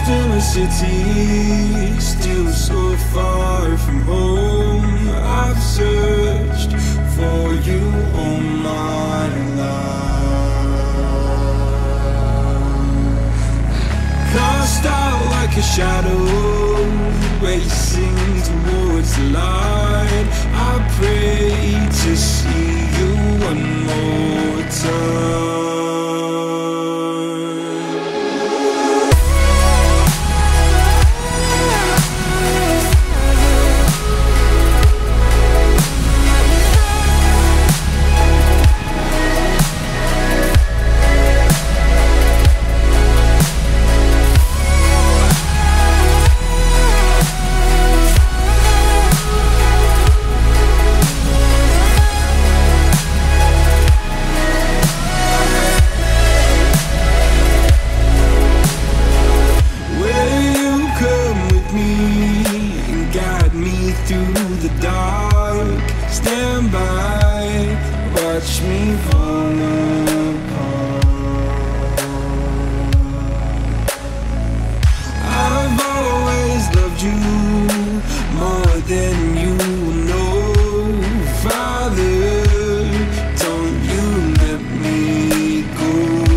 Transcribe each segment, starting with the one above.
Still a city, still so far from home. I've searched for you all my life. Cast out like a shadow, racing towards the light. I pray to see you one more time. Watch me fall apart. I've always loved you more than you know. Father, don't you let me go.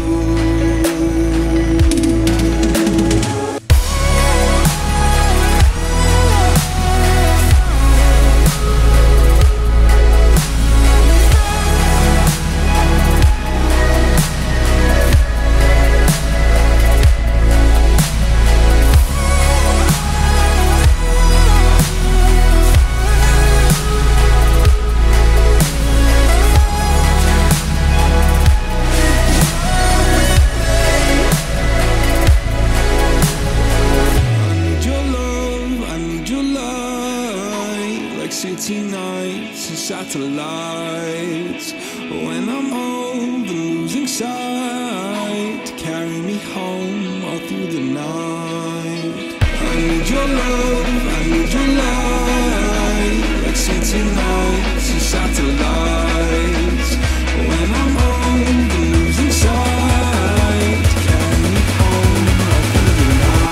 City nights and satellites. When I'm old and losing sight, carry me home all through the night. I need your love, I need your light. Like city nights and satellites. When I'm old and losing sight, carry me home all through the night.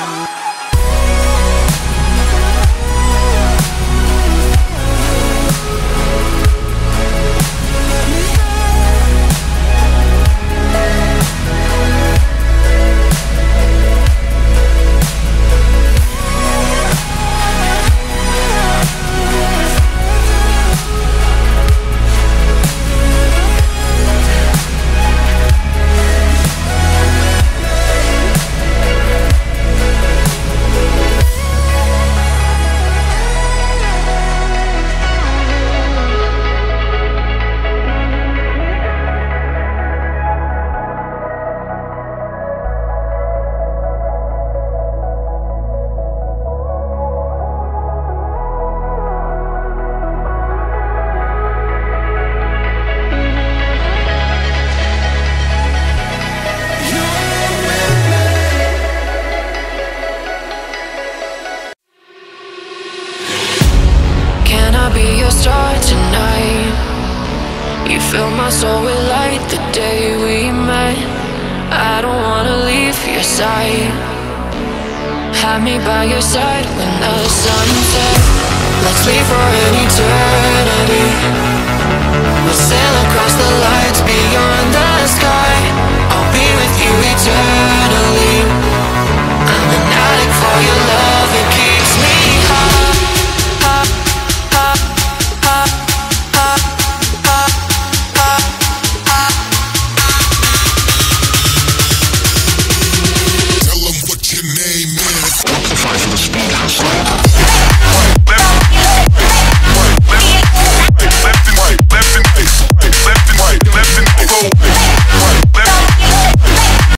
Be your star tonight. You fill my soul with light the day we met. I don't wanna leave your side. Have me by your side when the sun sets. Let's leave for an eternity. We'll sail across the lights beyond the sky. I'll be with you eternally.